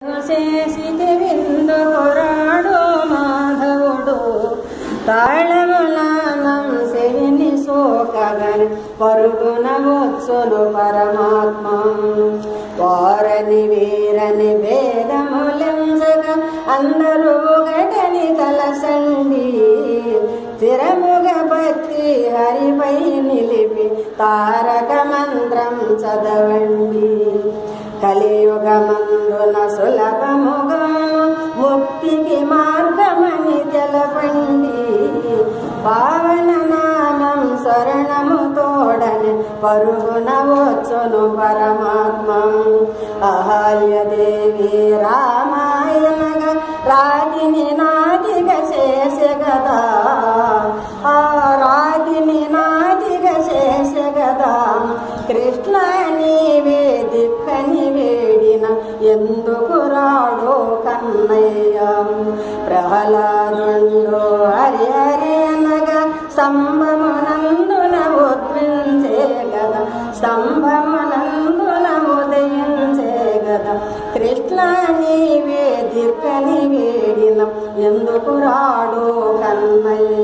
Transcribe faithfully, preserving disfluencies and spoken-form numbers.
చేసితి విందురాడు మాధవుడు తాళములానం శివుని సోకగని పరుగున వచ్చును పరమాత్మ వారని వీరని భేదములంచగా అందరూ ఒకటని తలసండి స్థిరముగ భక్తి హరిపై నిలిపి తారక మంత్రం చదవండి కలియుగమందున సులభముగాను ముక్తికి మార్గమని తెలపండి పావన నామం శరణము తోడని పరుగున వచ్చును పరమాత్మ అహల్యదేవి రామాయణగా రాగిని నాదిగా చేసే గదా ఆ రాగిని నాదిగా చేసే గదా కృష్ణ నీవే దిక్కని వేడిన ఎందుకు రాడో కన్నయ్య ప్రహ్లాదుండు హరి హరి అనగా స్తంభమునందున ఉద్రించే గదా స్తంభమునందున ఉదయించే గదా కృష్ణ నీవే దిక్కని వేడిన ఎందుకు రాడో కన్నయ్య